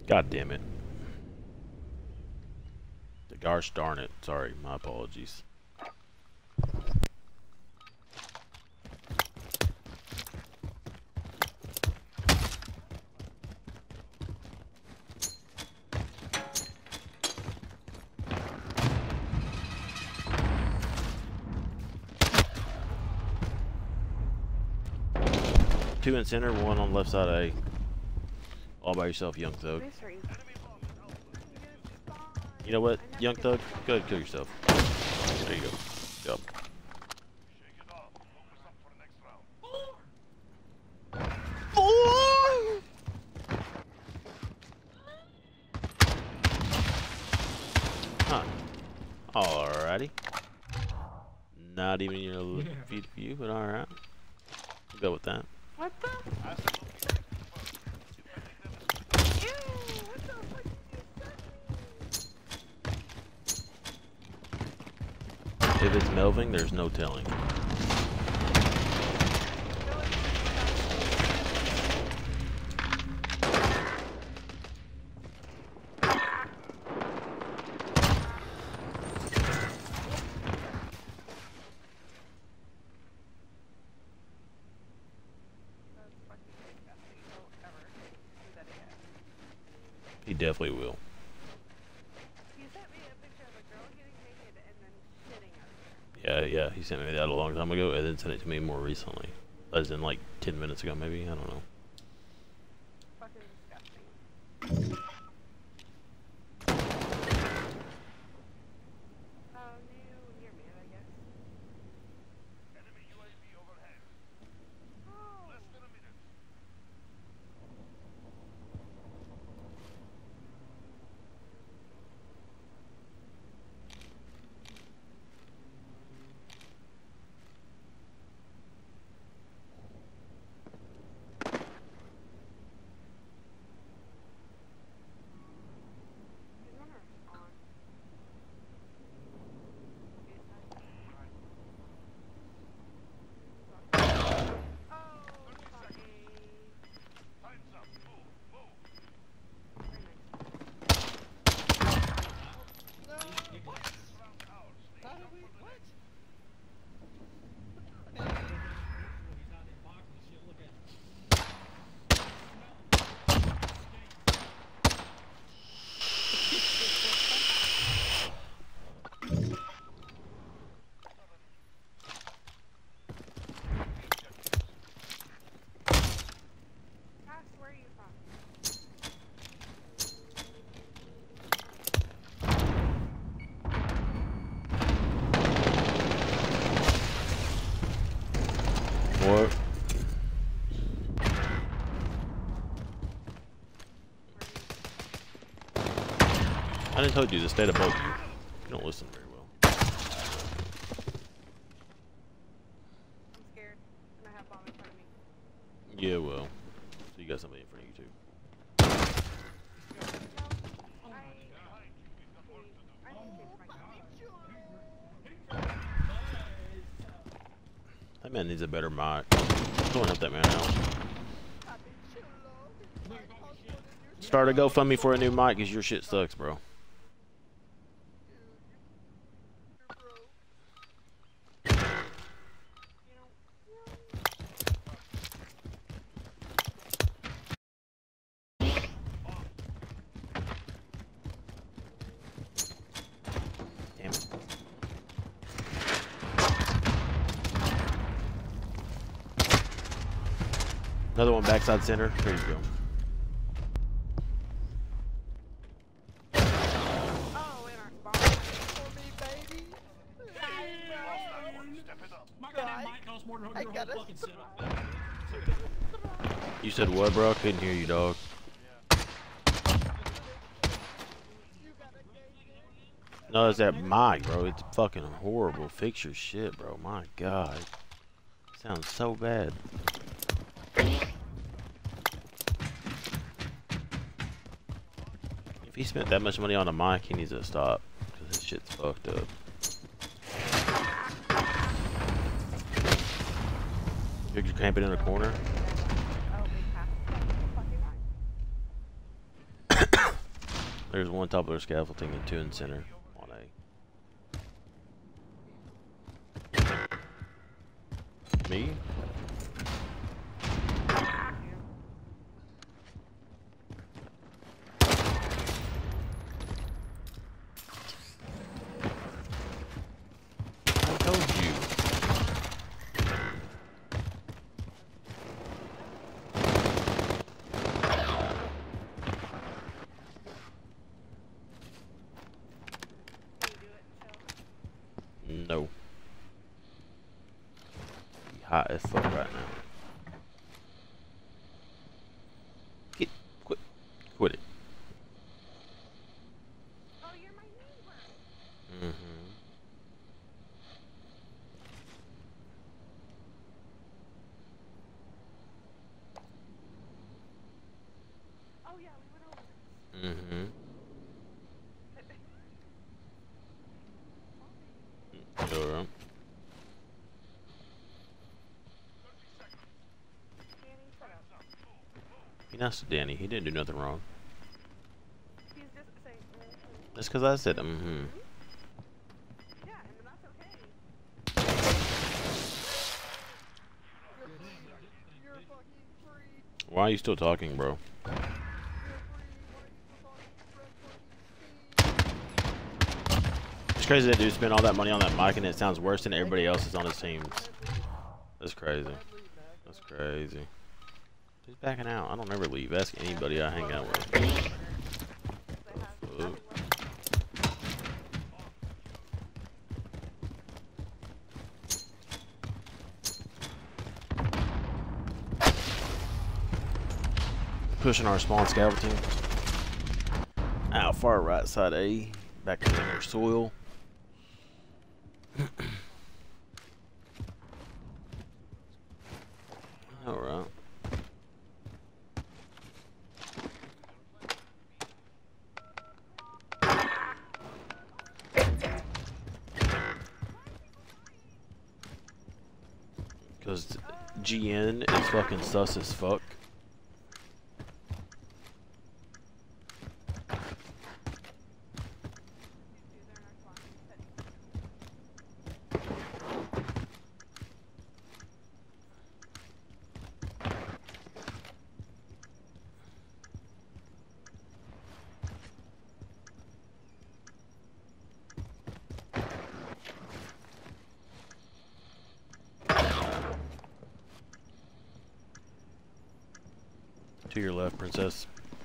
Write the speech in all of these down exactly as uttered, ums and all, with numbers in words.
God damn it. Gosh darn it. Sorry, my apologies. Two in center, one on the left side A. All by yourself, Young Thug. You know what, Young Thug? Go ahead and kill yourself. There you go. Go. Huh. Alrighty. Not even your feed view, but alright. We'll go with that. What the? Ew, what the fuck did you say? If it's Melvin, there's no telling. He definitely will. He sent me a picture of a girl getting naked and then shitting out there. Yeah, yeah, he sent me that a long time ago and then sent it to me more recently. As in like ten minutes ago maybe, I don't know. Fucking disgusting. Oh, new, you're mad, I guess. Enemy U A V overhead. Oh. Less than a minute. He's on our spawn. Oh, fucking. Time's up. Move, move. Very nice. This round's ours. How did we, what? Cass, where are you from? What? I didn't told you to stay above you. You don't listen very well. I'm scared. And I have bomb in front of me. Yeah, well. So you got somebody in front of you too. No, I... I need to change my gun. That man needs a better mic. Go and help that man out. Start a GoFundMe for a new mic because your shit sucks, bro. Damn it. Another one backside center. There you go. Oh, in our spawn. For me, baby. Step it up. My goddamn mic costs more than I your got whole it. fucking setup. You said what, bro? I couldn't hear you, dog. No, it's that mic, bro. It's fucking horrible. Fix your shit, bro. My God. Sounds so bad. If he spent that much money on a mic, he needs to stop. Because this shit's fucked up. You're camping in a corner? Oh, we passed the fucking line. There's one top of their scaffolding and two in center on A. Me? I told you. Can you do it and show? No. Be hot as fuck right now. Get quit quit it. Oh, you're my neighbor. Mm-hmm. Oh yeah, we went over this. Mm-hmm. You alright? Danny, shut up. Be nice to Danny. He didn't do nothing wrong. He's just saying, mm-hmm. That's because I said mm-hmm. Yeah, and that's okay. You're fucking free. Why are you still talking, bro? You're free. Why are you so fucking friend fucking It's crazy that dude spent all that money on that mic and it sounds worse than everybody else's on his teams. That's crazy. Steve? Leave, man. That's crazy. He's backing out. I don't ever leave. Ask anybody I hang out with. They have Oh. nothing left. Pushing our spawn scouting. Out far right side A. Back in their soil. Alright. Because G N is fucking sus as fuck. To your left, princess.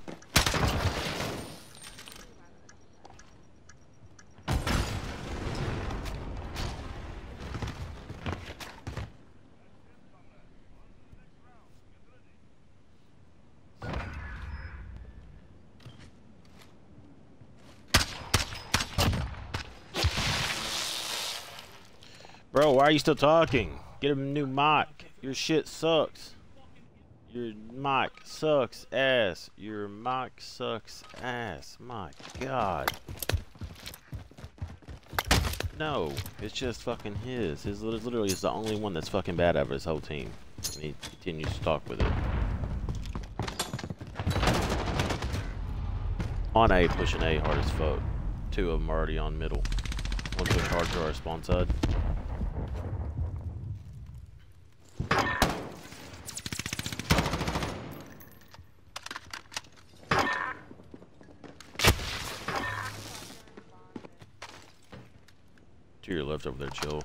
Bro, why are you still talking? Get him a new mic. Your shit sucks. Your mic sucks ass. Your mic sucks ass. My God. No, it's just fucking his. His lit- literally is the only one that's fucking bad out of his whole team. And he continues to talk with it. On A, pushing A hard as fuck. Two of them already on middle. One push hard to our spawn side. To your left over there, chill.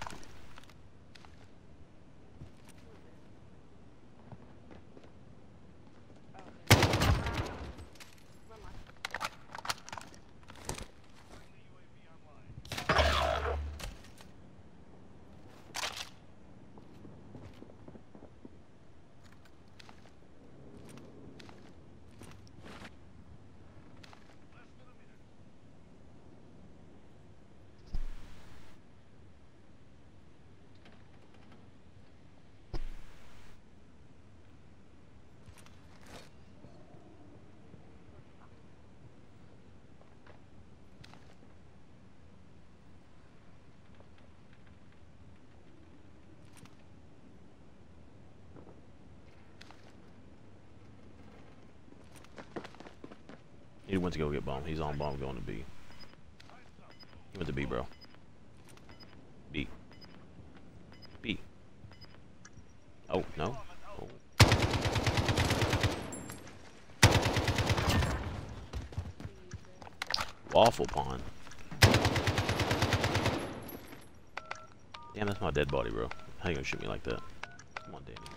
He went to go get bomb. He's on bomb going to B. He went to B, bro. B. B. Oh, no. Oh. Waffle pond. Damn, that's my dead body, bro. How you gonna shoot me like that? Come on, Danny.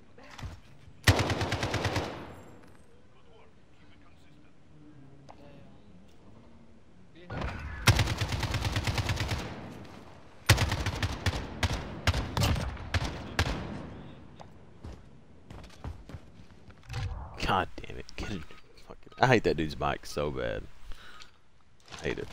God damn it. Get it. Fucking, I hate that dude's mic so bad. I hate it.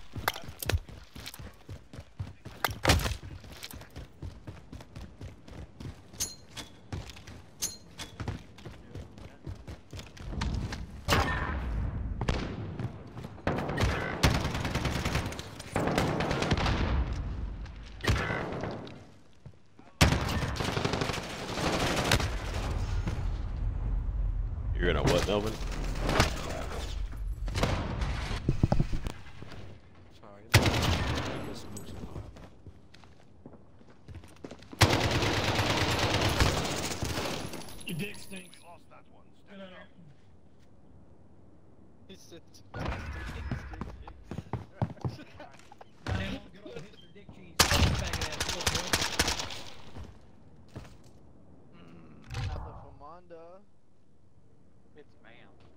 You're gonna what, Melvin? Sorry. I guess it looks hot. Your dick stinks. We lost that one. No, Step no, it no. up. He said, Man, won't get all his for dick cheese. Faggot ass little boy. Mm, not the Famanda. it's ma'am.